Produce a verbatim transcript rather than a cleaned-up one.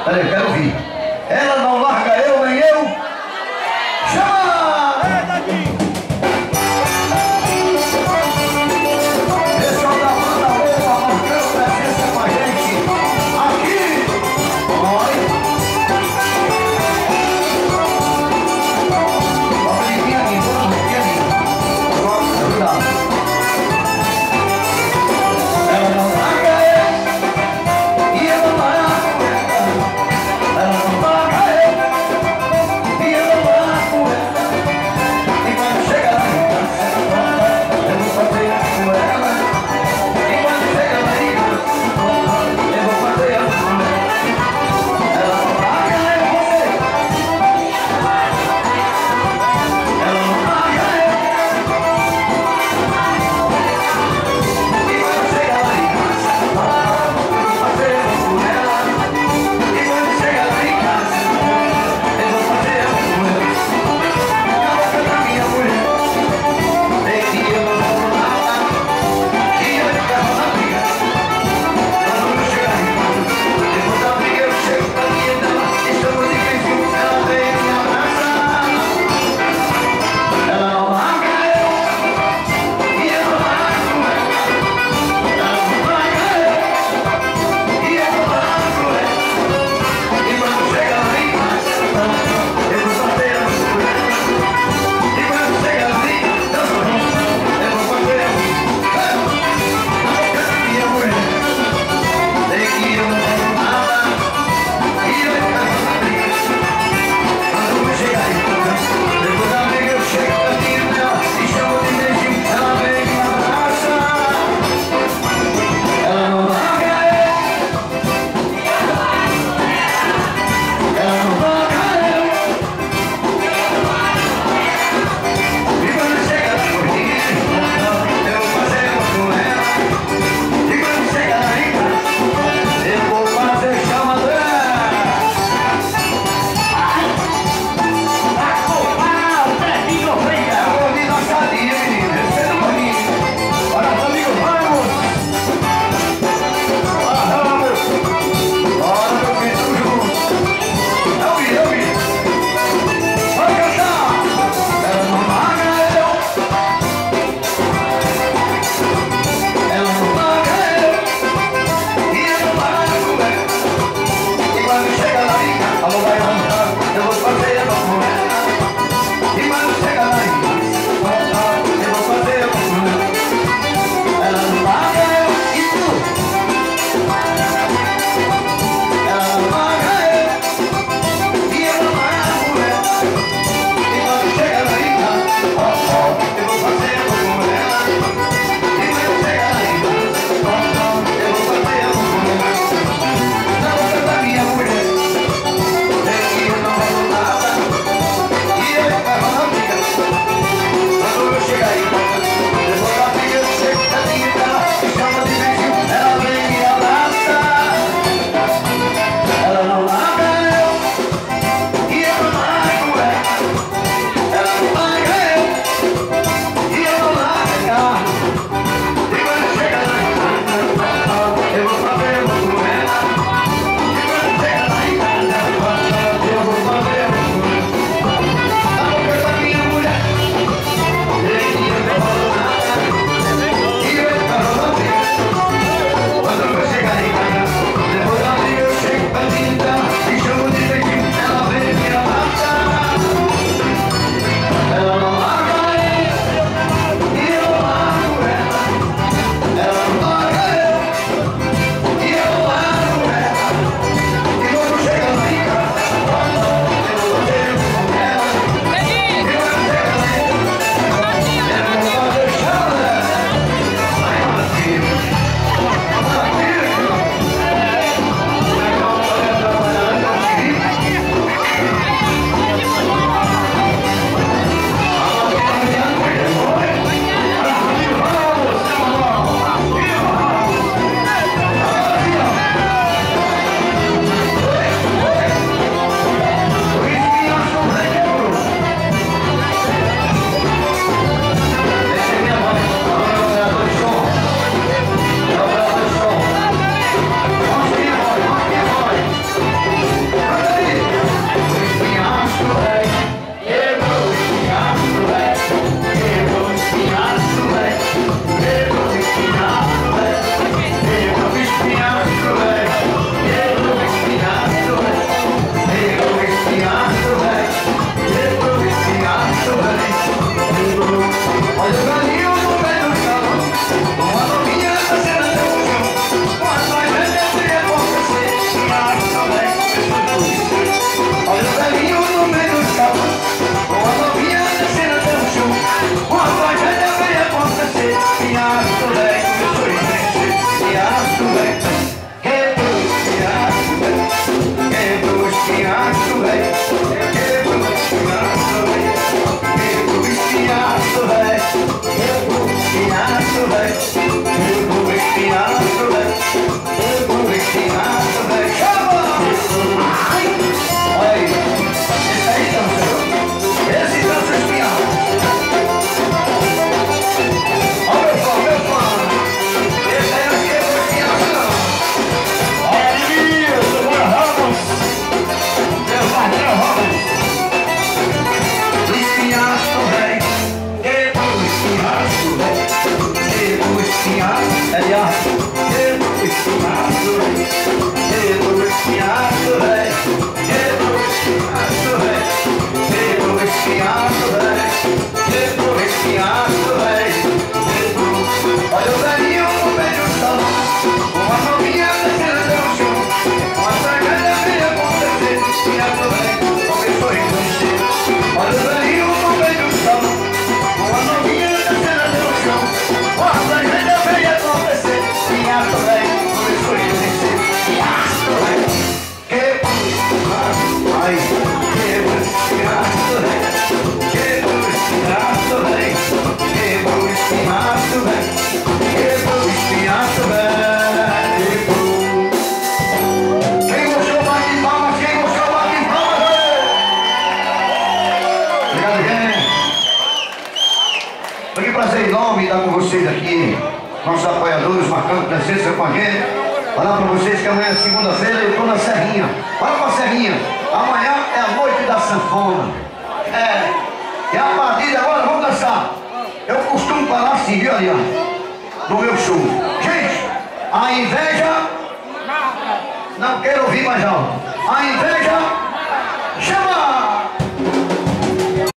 Peraí, eu quero ouvir. Ela não larga eu, nem eu. Chama! É daqui! Pessoal da banda Opa, marcando presença com a gente. Aqui! Oi! Vamos aqui, aqui, vamos aqui, aqui. Vamos, cuidado. Ela não larga eu, e eu não largo ela. Ela prazer enorme estar com vocês aqui, nossos apoiadores marcando presença com a gente. Falar para vocês que amanhã é segunda-feira eu estou na Serrinha. Fala pra Serrinha, amanhã é a noite da sanfona. É, e a partir de agora vamos dançar. Eu costumo falar assim, viu, ali, ó, no meu show. Gente, a inveja, não quero ouvir mais alto. A inveja chama!